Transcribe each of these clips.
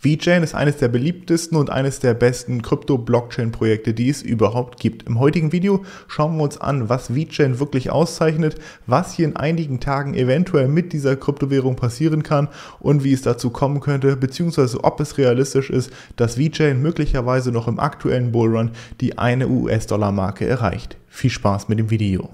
VeChain ist eines der beliebtesten und eines der besten Krypto-Blockchain-Projekte, die es überhaupt gibt. Im heutigen Video schauen wir uns an, was VeChain wirklich auszeichnet, was hier in einigen Tagen eventuell mit dieser Kryptowährung passieren kann und wie es dazu kommen könnte, beziehungsweise ob es realistisch ist, dass VeChain möglicherweise noch im aktuellen Bullrun die 1 US-Dollar-Marke erreicht. Viel Spaß mit dem Video.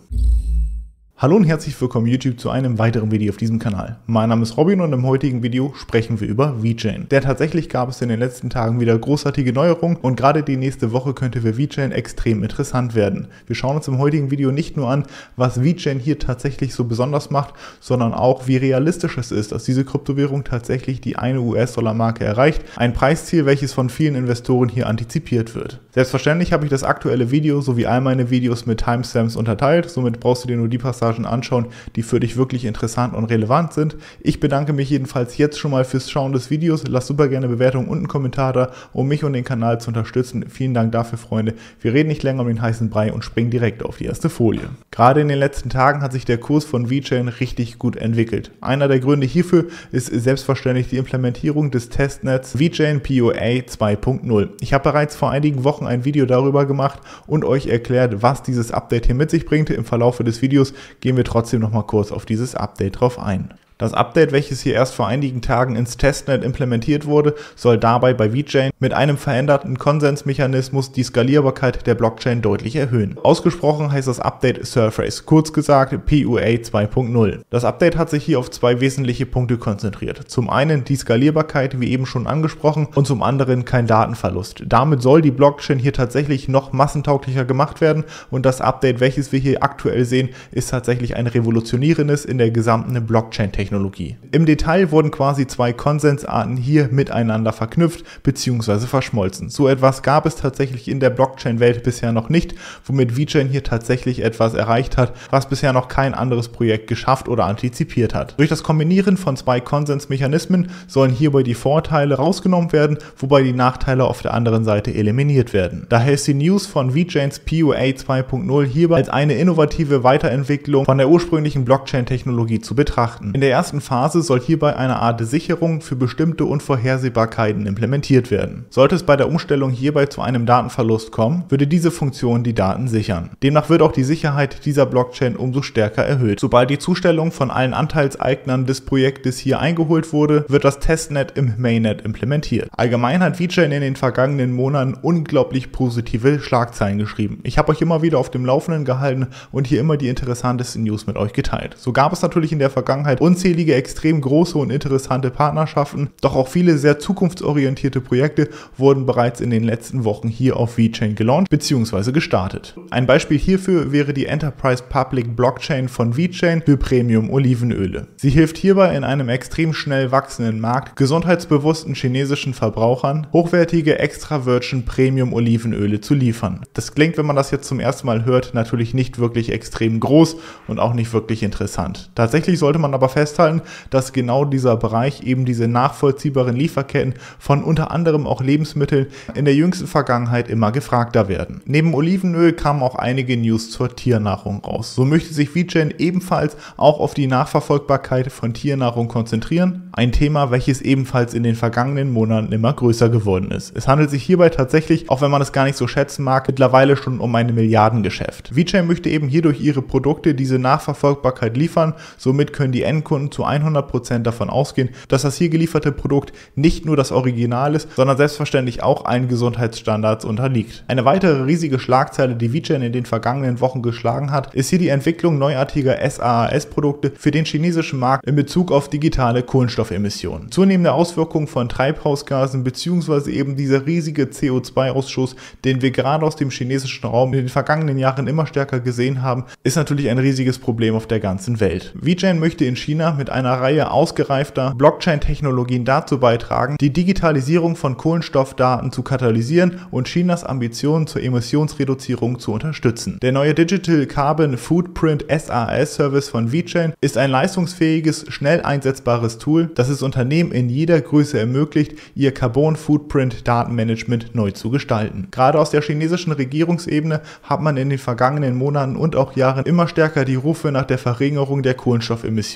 Hallo und herzlich willkommen YouTube zu einem weiteren Video auf diesem Kanal. Mein Name ist Robin und im heutigen Video sprechen wir über VeChain. Denn tatsächlich gab es in den letzten Tagen wieder großartige Neuerungen und gerade die nächste Woche könnte für VeChain extrem interessant werden. Wir schauen uns im heutigen Video nicht nur an, was VeChain hier tatsächlich so besonders macht, sondern auch, wie realistisch es ist, dass diese Kryptowährung tatsächlich die 1 US-Dollar-Marke erreicht. Ein Preisziel, welches von vielen Investoren hier antizipiert wird. Selbstverständlich habe ich das aktuelle Video sowie all meine Videos mit Timestamps unterteilt, somit brauchst du dir nur die Passagen anschauen, die für dich wirklich interessant und relevant sind. Ich bedanke mich jedenfalls jetzt schon mal fürs Schauen des Videos. Lass super gerne Bewertungen und einen Kommentar da, um mich und den Kanal zu unterstützen. Vielen Dank dafür, Freunde. Wir reden nicht länger um den heißen Brei und springen direkt auf die erste Folie. Gerade in den letzten Tagen hat sich der Kurs von VeChain richtig gut entwickelt. Einer der Gründe hierfür ist selbstverständlich die Implementierung des Testnets VeChain POA 2.0. Ich habe bereits vor einigen Wochen ein Video darüber gemacht und euch erklärt, was dieses Update hier mit sich bringt. Im Verlauf des Videos gehen wir trotzdem noch mal kurz auf dieses Update drauf ein. Das Update, welches hier erst vor einigen Tagen ins Testnet implementiert wurde, soll dabei bei VeChain mit einem veränderten Konsensmechanismus die Skalierbarkeit der Blockchain deutlich erhöhen. Ausgesprochen heißt das Update Surface, kurz gesagt POA 2.0. Das Update hat sich hier auf zwei wesentliche Punkte konzentriert. Zum einen die Skalierbarkeit, wie eben schon angesprochen, und zum anderen kein Datenverlust. Damit soll die Blockchain hier tatsächlich noch massentauglicher gemacht werden und das Update, welches wir hier aktuell sehen, ist tatsächlich ein revolutionierendes in der gesamten Blockchain-Technologie. Im Detail wurden quasi zwei Konsensarten hier miteinander verknüpft bzw. verschmolzen. So etwas gab es tatsächlich in der Blockchain-Welt bisher noch nicht, womit VeChain hier tatsächlich etwas erreicht hat, was bisher noch kein anderes Projekt geschafft oder antizipiert hat. Durch das Kombinieren von zwei Konsensmechanismen sollen hierbei die Vorteile rausgenommen werden, wobei die Nachteile auf der anderen Seite eliminiert werden. Daher ist die News von VeChains POA 2.0 hierbei als eine innovative Weiterentwicklung von der ursprünglichen Blockchain-Technologie zu betrachten. In der ersten Phase soll hierbei eine Art Sicherung für bestimmte Unvorhersehbarkeiten implementiert werden. Sollte es bei der Umstellung hierbei zu einem Datenverlust kommen, würde diese Funktion die Daten sichern. Demnach wird auch die Sicherheit dieser Blockchain umso stärker erhöht. Sobald die Zustellung von allen Anteilseignern des Projektes hier eingeholt wurde, wird das Testnet im Mainnet implementiert. Allgemein hat VeChain in den vergangenen Monaten unglaublich positive Schlagzeilen geschrieben. Ich habe euch immer wieder auf dem Laufenden gehalten und hier immer die interessantesten News mit euch geteilt. So gab es natürlich in der Vergangenheit unzählige extrem große und interessante Partnerschaften, doch auch viele sehr zukunftsorientierte Projekte wurden bereits in den letzten Wochen hier auf VeChain gelauncht bzw. gestartet. Ein Beispiel hierfür wäre die Enterprise Public Blockchain von VeChain für Premium-Olivenöle. Sie hilft hierbei in einem extrem schnell wachsenden Markt gesundheitsbewussten chinesischen Verbrauchern hochwertige Extra Virgin Premium-Olivenöle zu liefern. Das klingt, wenn man das jetzt zum ersten Mal hört, natürlich nicht wirklich extrem groß und auch nicht wirklich interessant. Tatsächlich sollte man aber festhalten, dass genau dieser Bereich, eben diese nachvollziehbaren Lieferketten von unter anderem auch Lebensmitteln, in der jüngsten Vergangenheit immer gefragter werden. Neben Olivenöl kamen auch einige News zur Tiernahrung raus. So möchte sich VeChain ebenfalls auch auf die Nachverfolgbarkeit von Tiernahrung konzentrieren, ein Thema, welches ebenfalls in den vergangenen Monaten immer größer geworden ist. Es handelt sich hierbei tatsächlich, auch wenn man es gar nicht so schätzen mag, mittlerweile schon um ein Milliardengeschäft. VeChain möchte eben hier durch ihre Produkte diese Nachverfolgbarkeit liefern, somit können die Endkunden zu 100% davon ausgehen, dass das hier gelieferte Produkt nicht nur das Original ist, sondern selbstverständlich auch allen Gesundheitsstandards unterliegt. Eine weitere riesige Schlagzeile, die VeChain in den vergangenen Wochen geschlagen hat, ist hier die Entwicklung neuartiger SaaS-Produkte für den chinesischen Markt in Bezug auf digitale Kohlenstoffemissionen. Zunehmende Auswirkungen von Treibhausgasen bzw. eben dieser riesige CO2-Ausschuss, den wir gerade aus dem chinesischen Raum in den vergangenen Jahren immer stärker gesehen haben, ist natürlich ein riesiges Problem auf der ganzen Welt. VeChain möchte in China mit einer Reihe ausgereifter Blockchain-Technologien dazu beitragen, die Digitalisierung von Kohlenstoffdaten zu katalysieren und Chinas Ambitionen zur Emissionsreduzierung zu unterstützen. Der neue Digital Carbon Footprint SaaS-Service von VeChain ist ein leistungsfähiges, schnell einsetzbares Tool, das es Unternehmen in jeder Größe ermöglicht, ihr Carbon Footprint Datenmanagement neu zu gestalten. Gerade aus der chinesischen Regierungsebene hat man in den vergangenen Monaten und auch Jahren immer stärker die Rufe nach der Verringerung der Kohlenstoffemissionen gehört.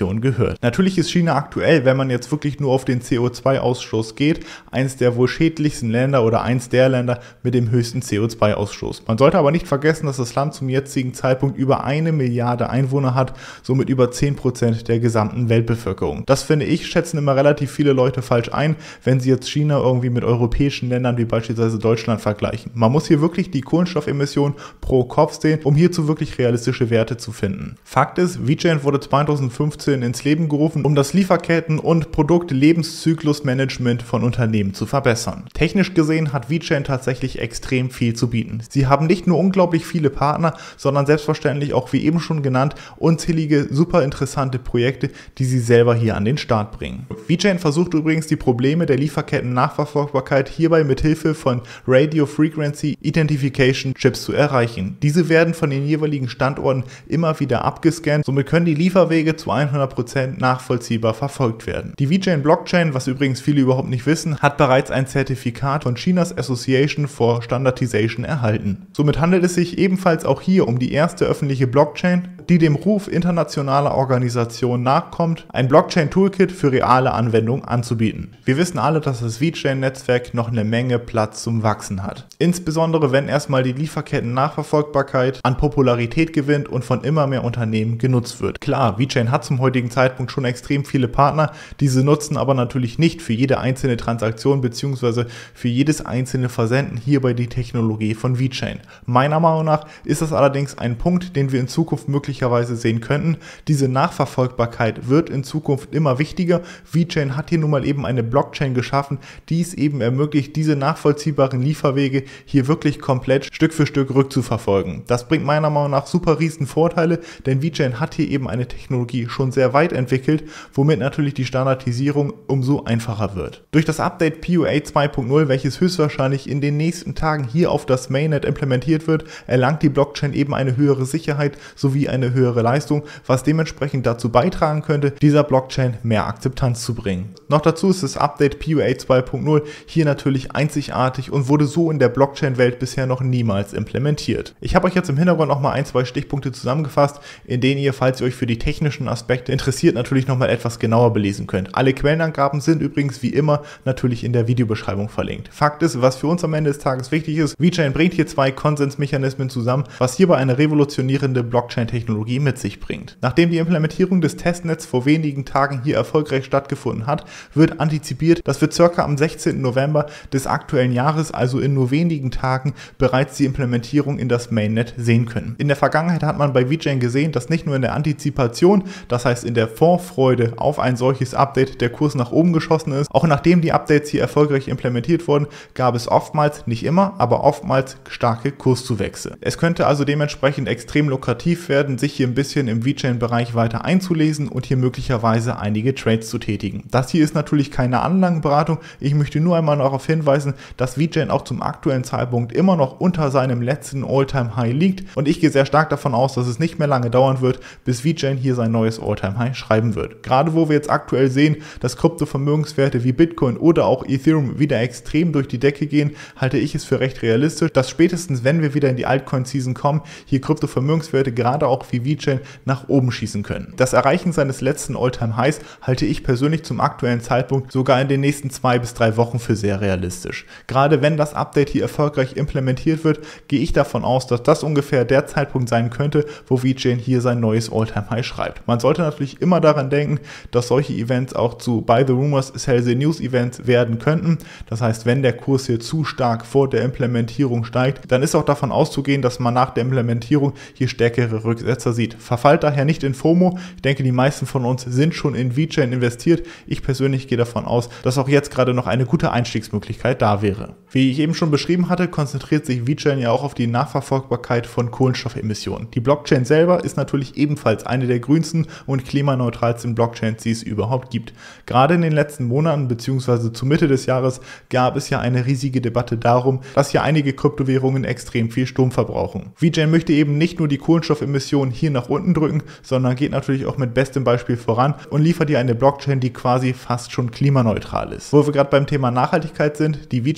gehört. Natürlich ist China aktuell, wenn man jetzt wirklich nur auf den CO2-Ausstoß geht, eins der wohl schädlichsten Länder oder eins der Länder mit dem höchsten CO2-Ausstoß. Man sollte aber nicht vergessen, dass das Land zum jetzigen Zeitpunkt über 1 Milliarde Einwohner hat, somit über 10% der gesamten Weltbevölkerung. Das finde ich, schätzen immer relativ viele Leute falsch ein, wenn sie jetzt China irgendwie mit europäischen Ländern wie beispielsweise Deutschland vergleichen. Man muss hier wirklich die Kohlenstoffemissionen pro Kopf sehen, um hierzu wirklich realistische Werte zu finden. Fakt ist, VeChain wurde 2015 ins Leben gerufen, um das Lieferketten- und Produkt-Lebenszyklusmanagement von Unternehmen zu verbessern. Technisch gesehen hat VeChain tatsächlich extrem viel zu bieten. Sie haben nicht nur unglaublich viele Partner, sondern selbstverständlich auch, wie eben schon genannt, unzählige super interessante Projekte, die sie selber hier an den Start bringen. VeChain versucht übrigens die Probleme der Lieferketten-Nachverfolgbarkeit hierbei mit Hilfe von Radio Frequency Identification Chips zu erreichen. Diese werden von den jeweiligen Standorten immer wieder abgescannt, somit können die Lieferwege zu 100% nachvollziehbar verfolgt werden. Die VeChain Blockchain, was übrigens viele überhaupt nicht wissen, hat bereits ein Zertifikat von Chinas Association for Standardization erhalten. Somit handelt es sich ebenfalls auch hier um die erste öffentliche Blockchain, die dem Ruf internationaler Organisationen nachkommt, ein Blockchain-Toolkit für reale Anwendungen anzubieten. Wir wissen alle, dass das VeChain-Netzwerk noch eine Menge Platz zum Wachsen hat. Insbesondere wenn erstmal die Lieferketten-Nachverfolgbarkeit an Popularität gewinnt und von immer mehr Unternehmen genutzt wird. Klar, VeChain hat zum heutigen Zeitpunkt schon extrem viele Partner, diese nutzen aber natürlich nicht für jede einzelne Transaktion bzw. für jedes einzelne Versenden hierbei die Technologie von VeChain. Meiner Meinung nach ist das allerdings ein Punkt, den wir in Zukunft möglicherweise sehen könnten. Diese Nachverfolgbarkeit wird in Zukunft immer wichtiger. VeChain hat hier nun mal eben eine Blockchain geschaffen, die es eben ermöglicht, diese nachvollziehbaren Lieferwege hier wirklich komplett Stück für Stück rückzuverfolgen. Das bringt meiner Meinung nach super riesen Vorteile, denn VeChain hat hier eben eine Technologie schon sehr weit entwickelt, womit natürlich die Standardisierung umso einfacher wird. Durch das Update PUA 2.0, welches höchstwahrscheinlich in den nächsten Tagen hier auf das Mainnet implementiert wird, erlangt die Blockchain eben eine höhere Sicherheit sowie eine höhere Leistung, was dementsprechend dazu beitragen könnte, dieser Blockchain mehr Akzeptanz zu bringen. Noch dazu ist das Update PUA 2.0 hier natürlich einzigartig und wurde so in der Blockchain-Welt bisher noch niemals implementiert. Ich habe euch jetzt im Hintergrund nochmal ein, zwei Stichpunkte zusammengefasst, in denen ihr, falls ihr euch für die technischen Aspekte interessiert, natürlich nochmal etwas genauer belesen könnt. Alle Quellenangaben sind übrigens wie immer natürlich in der Videobeschreibung verlinkt. Fakt ist, was für uns am Ende des Tages wichtig ist, VeChain bringt hier zwei Konsensmechanismen zusammen, was hierbei eine revolutionierende Blockchain-Technologie mit sich bringt. Nachdem die Implementierung des Testnets vor wenigen Tagen hier erfolgreich stattgefunden hat, wird antizipiert, dass wir ca. am 16. November des aktuellen Jahres, also in nur wenigen Tagen, bereits die Implementierung in das Mainnet sehen können. In der Vergangenheit hat man bei VeChain gesehen, dass nicht nur in der Antizipation, das heißt in der Vorfreude auf ein solches Update, der Kurs nach oben geschossen ist, auch nachdem die Updates hier erfolgreich implementiert wurden, gab es oftmals, nicht immer, aber oftmals starke Kurszuwächse. Es könnte also dementsprechend extrem lukrativ werden, sich hier ein bisschen im VeChain-Bereich weiter einzulesen und hier möglicherweise einige Trades zu tätigen. Das hier ist natürlich keine Anlagenberatung, ich möchte nur einmal darauf hinweisen, dass VeChain auch zum aktuellen Zeitpunkt immer noch unter seinem letzten All-Time-High liegt und ich gehe sehr stark davon aus, dass es nicht mehr lange dauern wird, bis VeChain hier sein neues All-Time-High schreiben wird. Gerade wo wir jetzt aktuell sehen, dass Kryptovermögenswerte wie Bitcoin oder auch Ethereum wieder extrem durch die Decke gehen, halte ich es für recht realistisch, dass spätestens wenn wir wieder in die Altcoin-Season kommen, hier Kryptovermögenswerte gerade auch wie VeChain nach oben schießen können. Das Erreichen seines letzten All-Time-Highs halte ich persönlich zum aktuellen Zeitpunkt sogar in den nächsten 2 bis 3 Wochen für sehr realistisch. Gerade wenn das Update hier erfolgreich implementiert wird, gehe ich davon aus, dass das ungefähr der Zeitpunkt sein könnte, wo VeChain hier sein neues All-Time-High schreibt. Man sollte natürlich immer daran denken, dass solche Events auch zu Buy the Rumors, Sell the News Events werden könnten. Das heißt, wenn der Kurs hier zu stark vor der Implementierung steigt, dann ist auch davon auszugehen, dass man nach der Implementierung hier stärkere Rücksetzer sieht. Verfallt daher nicht in FOMO. Ich denke, die meisten von uns sind schon in VeChain investiert. Ich persönlich gehe davon aus, dass auch jetzt gerade noch eine gute Einstiegsmöglichkeit da wäre. Wie ich eben schon beschrieben hatte, konzentriert sich VeChain ja auch auf die Nachverfolgbarkeit von Kohlenstoffemissionen. Die Blockchain selber ist natürlich ebenfalls eine der grünsten und klimaneutralsten Blockchains, die es überhaupt gibt. Gerade in den letzten Monaten bzw. zur Mitte des Jahres gab es ja eine riesige Debatte darum, dass hier einige Kryptowährungen extrem viel Strom verbrauchen. VeChain möchte eben nicht nur die Kohlenstoffemissionen hier nach unten drücken, sondern geht natürlich auch mit bestem Beispiel voran und liefert hier eine Blockchain, die quasi fast schon klimaneutral ist. Wo wir gerade beim Thema Nachhaltigkeit sind, die VeChain Foundation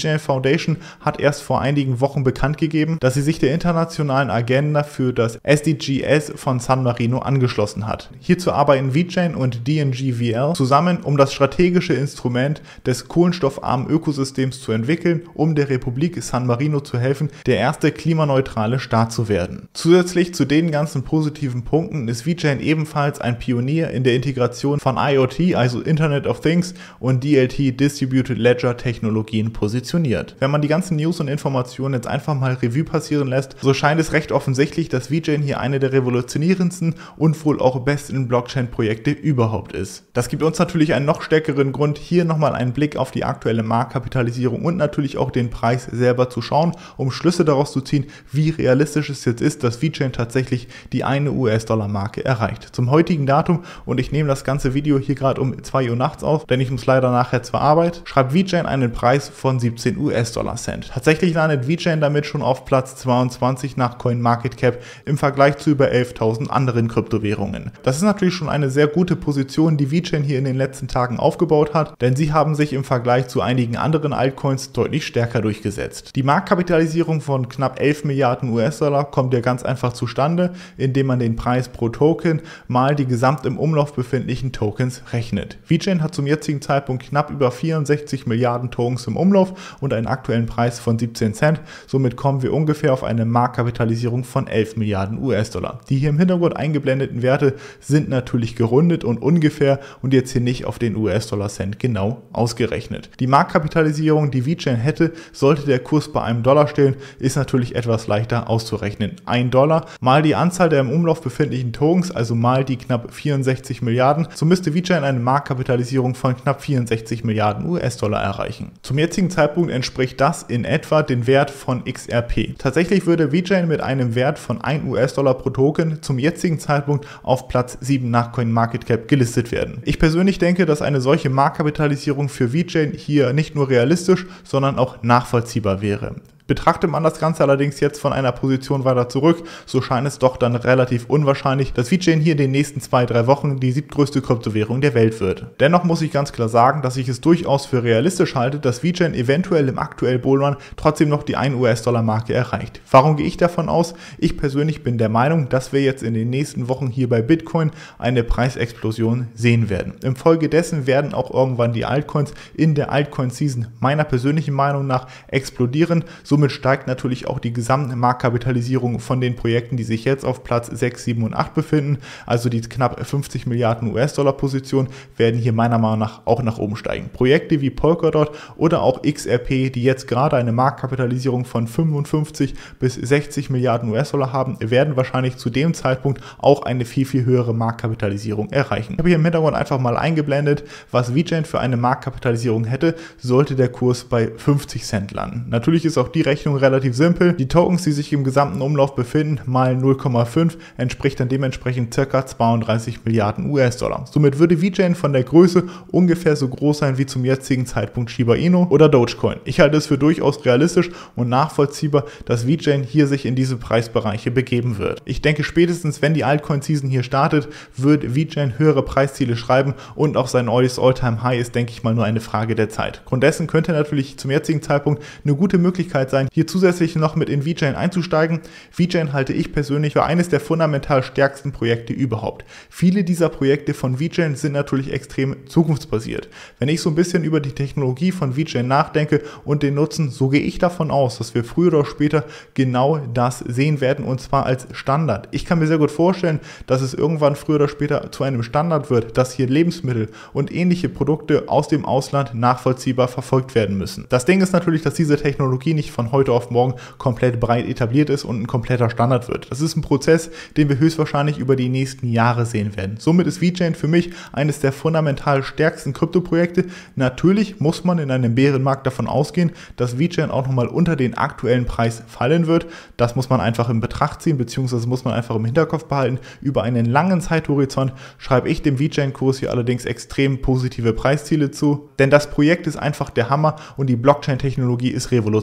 Foundation hat erst vor einigen Wochen bekannt gegeben, dass sie sich der internationalen Agenda für das SDGs von San Marino angeschlossen hat. Hierzu arbeiten VeChain und DNGVL zusammen, um das strategische Instrument des kohlenstoffarmen Ökosystems zu entwickeln, um der Republik San Marino zu helfen, der erste klimaneutrale Staat zu werden. Zusätzlich zu den ganzen positiven Punkten ist VeChain ebenfalls ein Pionier in der Integration von IoT, also Internet of Things, und DLT, Distributed Ledger Technologien positioniert. Wenn man die ganzen News und Informationen jetzt einfach mal Revue passieren lässt, so scheint es recht offensichtlich, dass VeChain hier eine der revolutionierendsten und wohl auch besten Blockchain-Projekte überhaupt ist. Das gibt uns natürlich einen noch stärkeren Grund, hier nochmal einen Blick auf die aktuelle Marktkapitalisierung und natürlich auch den Preis selber zu schauen, um Schlüsse daraus zu ziehen, wie realistisch es jetzt ist, dass VeChain tatsächlich die 1 US-Dollar-Marke erreicht. Zum heutigen Datum, und ich nehme das ganze Video hier gerade um 2 Uhr nachts auf, denn ich muss leider nachher zur Arbeit, schreibt VeChain einen Preis von 17 US-Dollar-Cent. Tatsächlich landet VeChain damit schon auf Platz 22 nach CoinMarketCap im Vergleich zu über 11.000 anderen Kryptowährungen. Das ist natürlich schon eine sehr gute Position, die VeChain hier in den letzten Tagen aufgebaut hat, denn sie haben sich im Vergleich zu einigen anderen Altcoins deutlich stärker durchgesetzt. Die Marktkapitalisierung von knapp 11 Milliarden US-Dollar kommt ja ganz einfach zustande, indem man den Preis pro Token mal die gesamt im Umlauf befindlichen Tokens rechnet. VeChain hat zum jetzigen Zeitpunkt knapp über 64 Milliarden Tokens im Umlauf und einen aktuellen Preis von 17 Cent. Somit kommen wir ungefähr auf eine Marktkapitalisierung von 11 Milliarden US-Dollar. Die hier im Hintergrund eingeblendeten Werte sind natürlich gerundet und ungefähr und jetzt hier nicht auf den US-Dollar-Cent genau ausgerechnet. Die Marktkapitalisierung, die VeChain hätte, sollte der Kurs bei einem Dollar stehen, ist natürlich etwas leichter auszurechnen. $1 mal die Anzahl der im Umlauf befindlichen Tokens, also mal die knapp 64 Milliarden, so müsste VeChain eine Marktkapitalisierung von knapp 64 Milliarden US-Dollar erreichen. Zum jetzigen Zeitpunkt entspricht das in etwa den Wert von XRP. Tatsächlich würde VeChain mit einem Wert von 1 US-Dollar pro Token zum jetzigen Zeitpunkt auf Platz 7 nach CoinMarketCap gelistet werden. Ich persönlich denke, dass eine solche Marktkapitalisierung für VeChain hier nicht nur realistisch, sondern auch nachvollziehbar wäre. Betrachtet man das Ganze allerdings jetzt von einer Position weiter zurück, so scheint es doch dann relativ unwahrscheinlich, dass VeChain hier in den nächsten 2-3 Wochen die 7. Kryptowährung der Welt wird. Dennoch muss ich ganz klar sagen, dass ich es durchaus für realistisch halte, dass VeChain eventuell im aktuellen Bullrun trotzdem noch die 1 US-Dollar-Marke erreicht. Warum gehe ich davon aus? Ich persönlich bin der Meinung, dass wir jetzt in den nächsten Wochen hier bei Bitcoin eine Preisexplosion sehen werden. Infolgedessen werden auch irgendwann die Altcoins in der Altcoin-Season meiner persönlichen Meinung nach explodieren. Somit steigt natürlich auch die gesamte Marktkapitalisierung von den Projekten, die sich jetzt auf Platz 6, 7 und 8 befinden. Also die knapp 50 Milliarden US-Dollar Position werden hier meiner Meinung nach auch nach oben steigen. Projekte wie Polkadot oder auch XRP, die jetzt gerade eine Marktkapitalisierung von 55 bis 60 Milliarden US-Dollar haben, werden wahrscheinlich zu dem Zeitpunkt auch eine viel, viel höhere Marktkapitalisierung erreichen. Ich habe hier im Hintergrund einfach mal eingeblendet, was VeChain für eine Marktkapitalisierung hätte, sollte der Kurs bei 50 Cent landen. Natürlich ist auch die Rechnung relativ simpel. Die Tokens, die sich im gesamten Umlauf befinden, mal 0,5 entspricht dann dementsprechend ca. 32 Milliarden US-Dollar. Somit würde VeChain von der Größe ungefähr so groß sein wie zum jetzigen Zeitpunkt Shiba Inu oder Dogecoin. Ich halte es für durchaus realistisch und nachvollziehbar, dass VeChain hier sich in diese Preisbereiche begeben wird. Ich denke, spätestens wenn die Altcoin-Season hier startet, wird VeChain höhere Preisziele schreiben und auch sein neues All-Time-High ist, denke ich mal, nur eine Frage der Zeit. Grund dessen könnte natürlich zum jetzigen Zeitpunkt eine gute Möglichkeit sein, hier zusätzlich noch mit in VeChain einzusteigen. VeChain halte ich persönlich für eines der fundamental stärksten Projekte überhaupt. Viele dieser Projekte von VeChain sind natürlich extrem zukunftsbasiert. Wenn ich so ein bisschen über die Technologie von VeChain nachdenke und den Nutzen, so gehe ich davon aus, dass wir früher oder später genau das sehen werden und zwar als Standard. Ich kann mir sehr gut vorstellen, dass es irgendwann früher oder später zu einem Standard wird, dass hier Lebensmittel und ähnliche Produkte aus dem Ausland nachvollziehbar verfolgt werden müssen. Das Ding ist natürlich, dass diese Technologie nicht von heute auf morgen komplett breit etabliert ist und ein kompletter Standard wird. Das ist ein Prozess, den wir höchstwahrscheinlich über die nächsten Jahre sehen werden. Somit ist VeChain für mich eines der fundamental stärksten Kryptoprojekte. Natürlich muss man in einem Bärenmarkt davon ausgehen, dass VeChain auch nochmal unter den aktuellen Preis fallen wird. Das muss man einfach in Betracht ziehen, beziehungsweise muss man einfach im Hinterkopf behalten. Über einen langen Zeithorizont schreibe ich dem VeChain-Kurs hier allerdings extrem positive Preisziele zu, denn das Projekt ist einfach der Hammer und die Blockchain-Technologie ist revolutionierend.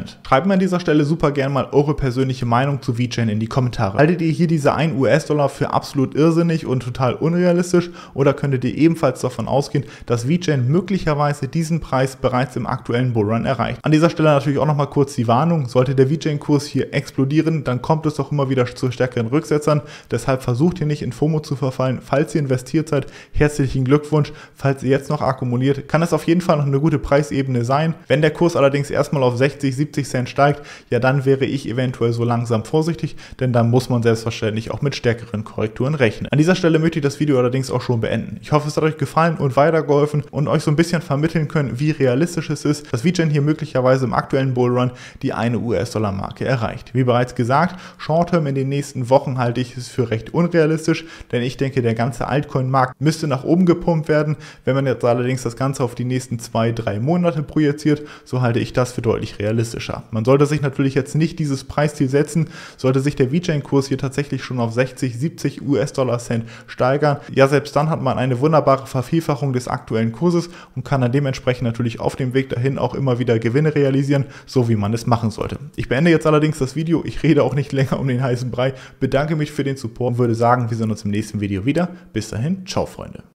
erscheint. Schreibt mir an dieser Stelle super gerne mal eure persönliche Meinung zu VeChain in die Kommentare. Haltet ihr hier diese 1 US-Dollar für absolut irrsinnig und total unrealistisch oder könntet ihr ebenfalls davon ausgehen, dass VeChain möglicherweise diesen Preis bereits im aktuellen Bullrun erreicht? An dieser Stelle natürlich auch nochmal kurz die Warnung, sollte der VeChain-Kurs hier explodieren, dann kommt es doch immer wieder zu stärkeren Rücksetzern. Deshalb versucht hier nicht in FOMO zu verfallen. Falls ihr investiert seid, herzlichen Glückwunsch. Falls ihr jetzt noch akkumuliert, kann es auf jeden Fall noch eine gute Preisebene sein. Wenn der Kurs allerdings erstmal auf 60, 70 Cent steigt, ja dann wäre ich eventuell so langsam vorsichtig, denn dann muss man selbstverständlich auch mit stärkeren Korrekturen rechnen. An dieser Stelle möchte ich das Video allerdings auch schon beenden. Ich hoffe, es hat euch gefallen und weitergeholfen und euch so ein bisschen vermitteln können, wie realistisch es ist, dass VeChain hier möglicherweise im aktuellen Bullrun die 1 US-Dollar-Marke erreicht. Wie bereits gesagt, Short-Term in den nächsten Wochen halte ich es für recht unrealistisch, denn ich denke, der ganze Altcoin-Markt müsste nach oben gepumpt werden. Wenn man jetzt allerdings das Ganze auf die nächsten 2-3 Monate projiziert, so halte ich das für deutlich realistischer. Man sollte sich natürlich jetzt nicht dieses Preisziel setzen, sollte sich der VeChain-Kurs hier tatsächlich schon auf 60, 70 US-Dollar-Cent steigern. Ja, selbst dann hat man eine wunderbare Vervielfachung des aktuellen Kurses und kann dann dementsprechend natürlich auf dem Weg dahin auch immer wieder Gewinne realisieren, so wie man es machen sollte. Ich beende jetzt allerdings das Video, ich rede auch nicht länger um den heißen Brei, bedanke mich für den Support und würde sagen, wir sehen uns im nächsten Video wieder. Bis dahin, ciao Freunde.